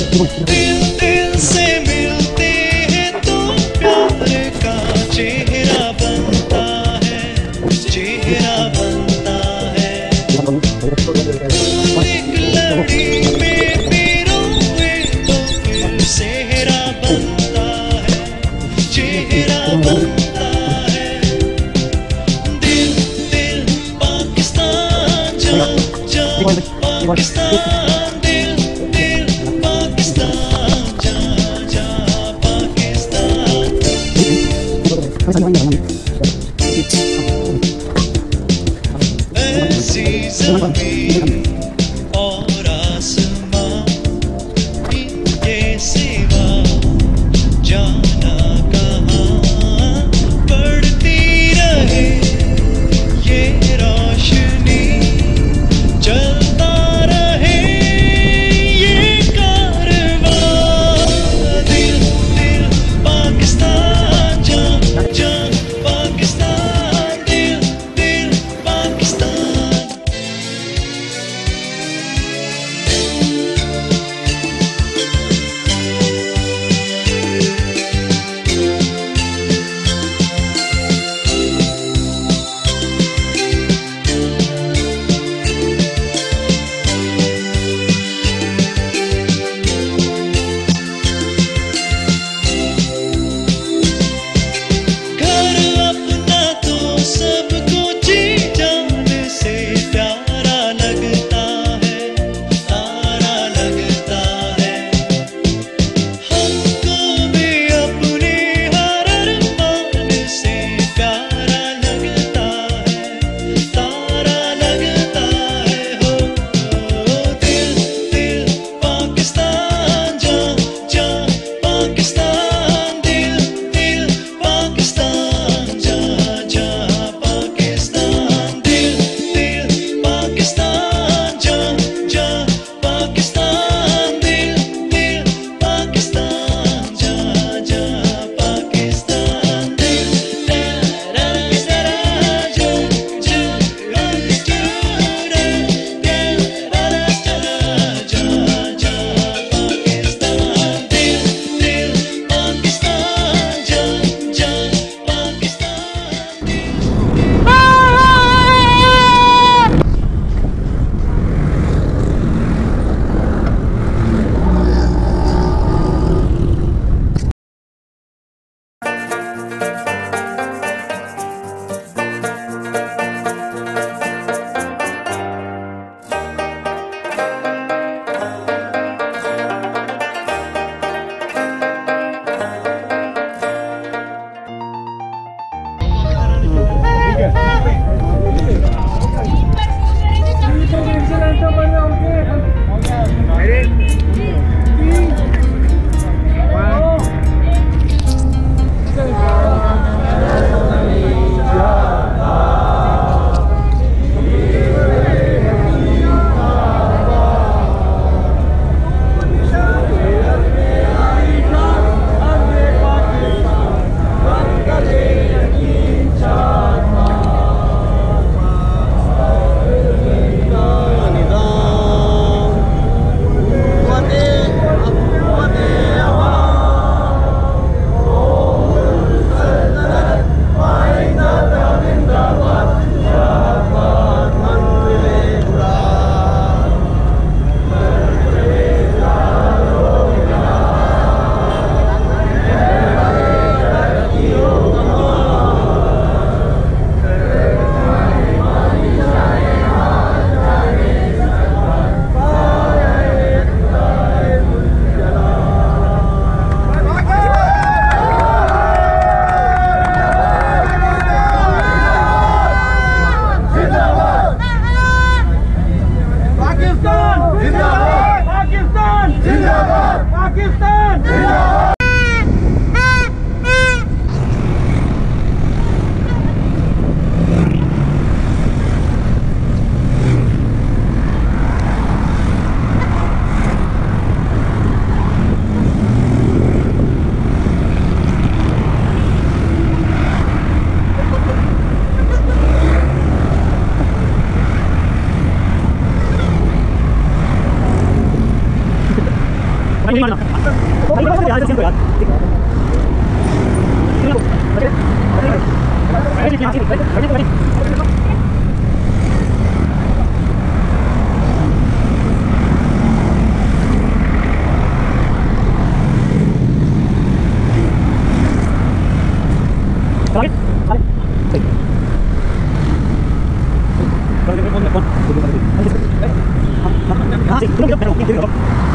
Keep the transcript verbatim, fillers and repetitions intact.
दिल दिल से मिलते हैं तो प्यार का चेहरा बनता है, चेहरा बनता है। एक लड़ी में पिरोए तो फिर सेहरा बनता है, चेहरा बनता है। दिल दिल पाकिस्तान जा जा पाकिस्तान, दिल दिल पाकिस्तान जा जा पाकिस्तान। ऐसी ज़मीन और आसमां इनके सिवा जाना कहाँ, बढ़ती रहे ये रोशनी, चलता रहे ये कारवां। दिल दिल पाकिस्तान जा जा पाकिस्तान, दिल दिल पाकिस्तान। घर अपना तो सबको जी जान से प्यारा लगता है, प्यारा लगता है। हमको भी अपने हर अरमान से प्यारा लगता है, तारा लगता है। हो दिल दिल पाकिस्तान जा जा पाकिस्तान, दिल दिल पाकिस्तान जा जा पाकिस्तान, दिल दिल पाकिस्तान जा जा पाकिस्तान, दिल दिल पाकिस्तान जा जा पाकिस्तान। दिल तेरा तेरा जो जो तेरा तेरा जा जा पाकिस्तान, दिल दिल पाकिस्तान जा जा पाकिस्तान। Belum, belum, belum.